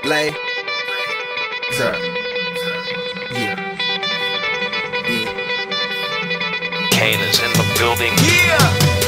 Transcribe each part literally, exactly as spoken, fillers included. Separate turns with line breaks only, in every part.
Lay. Sir. Yeah. Yeah.
Kane is in the building.
Yeah.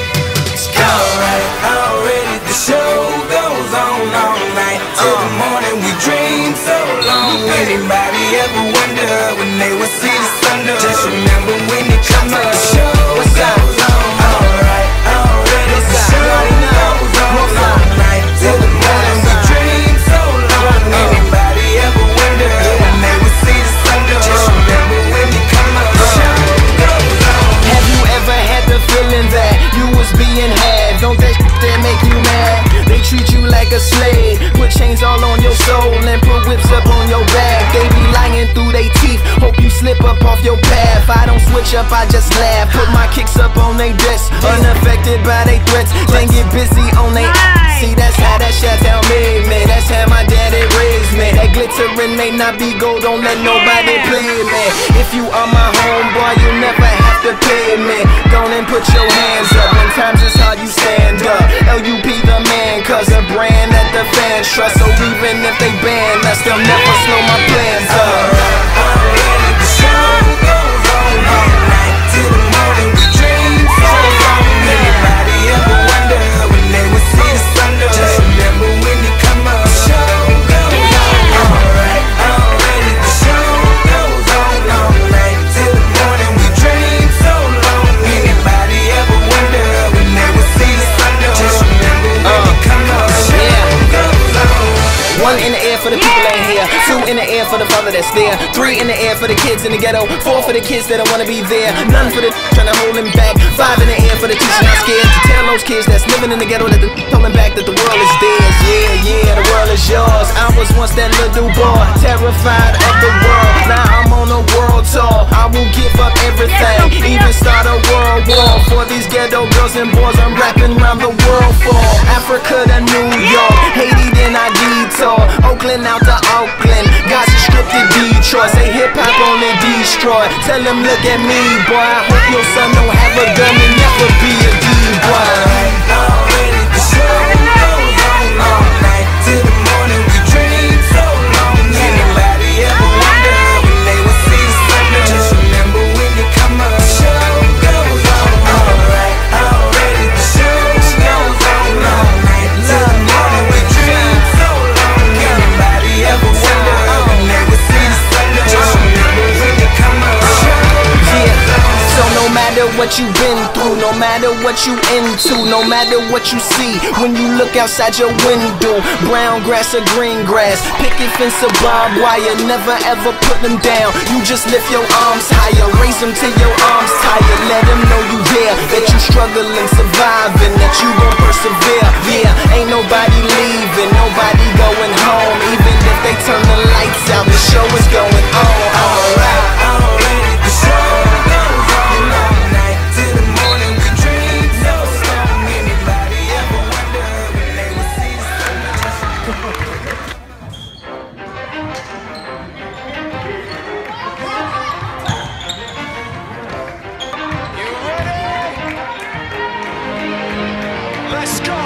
Alright, already the show goes on all night till the morning. We dream so long. Anybody ever wonder when they would see the sun? Just remember when it comes up. The show goes on. Alright, already the show goes on all night till the morning. We dream so long. Anybody ever wonder when they would see the sun? Just remember when it comes up. The show goes on.
Have you ever had the feeling that you was being had? Don't that shit that make you mad? They treat you like a slave, put chains all on your soul and put whips up on your back. They be lying through they teeth, hope you slip up off your path. I don't switch up, I just laugh, put my kicks up on they desk, unaffected by they threats, then get busy on they ass. See, that's how that Chi-Town made me, that's how my daddy raised me. That glittering may not be gold, don't let nobody play me. If you are my homeboy, you never have to pay me. Go and put your hands up, when times is hard you stand up. L U P the man, cause a brand that the fans trust. So even if they ban us, they'll never slow my plans up.
Already the show goes on all night till the morning. We dream so long. Anybody ever wonder when they would see the sun? Just remember when you come up. The show goes on. Alright, already the show goes on all night till the morning. We dream so long. Anybody ever wonder when they would see the sun? Just remember when you come up. The show goes on.
One in the air for the people ain't here. Two in the air for the father that's there. Three in the air for the kids in the ghetto. Four for the kids that don't wanna be there. None for the trying to hold him back. Five in the air for the teacher not scared to tell those kids that's living in the ghetto that the holding back that the world is theirs. Yeah, yeah, the world is yours. I was once that little boy, terrified of the world. Now I'm on a world tour. I will give up everything, even start a world war for these ghetto girls and boys. I'm rapping around the world for Africa to New York, Haiti then I detour, Oakland out to Oakland, Gaza Strip to Detroit. Say hip hop on the destroy. Tell them look at me, boy. I hope your son don't have a gun and never be a D-boy.
Alright, already the show goes on all night till the morning. We dream so long. Anybody ever wonder when they would see the sun? Just remember when you come up. The show goes on. Alright, already the show goes on all night till the morning. We dream so long. Anybody ever wonder when they would see the sun? Just remember when you come up. The show goes on.
So no matter what you've been through, no matter what you into, no matter what you see when you look outside your window, brown grass or green grass, picket fence or barbed wire, never ever put them down. You just lift your arms higher, raise them till your arms tired. Let them know you there, that you struggling, surviving, that you gon' persevere. Yeah, ain't nobody leaving, nobody going home. Even if they turn the lights out, the show is going on. Alright,
already the show goes on all night till the morning. We dream so long. Anybody ever wonder when they would see the sun?
You ready? Let's go.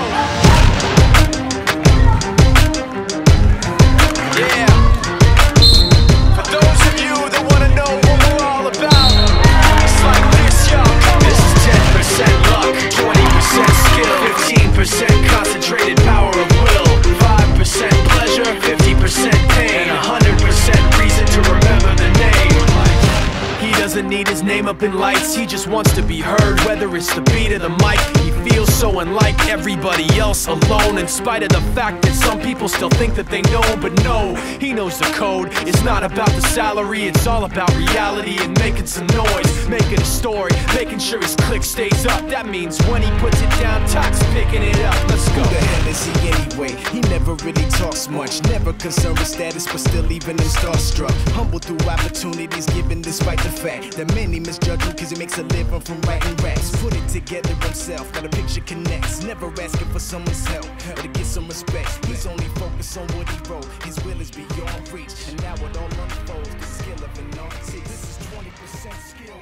Yeah. For those of you that wanna know what we're all about, it's like this, yo. This is ten percent luck, twenty percent skill, fifteen percent concentrated power of will, five percent pleasure, fifty percent pain, one hundred percent reason to remember the name. He doesn't need his name up in lights, he just wants to be heard, whether it's the beat of the mic. He feels so unlike everybody else, alone, in spite of the fact that some people still think that they know. But no, he knows the code. It's not about the salary, it's all about reality and making some noise, making a story, making sure his click stays up. That means when he puts it down, Tox picking it up. Let's go.
Who the hell is he anyway? He never really talks much, never concerned with status, but still leaving him starstruck. Humble through opportunities given despite the fact that many misjudge him cause he makes a living from writing raps. Put it together himself, got a picture connects, never asking for someone's help or to get some respect. He's only focused on what he wrote, his will is beyond reach, and now it all unfolds, the skill of an artist. This is twenty percent skill.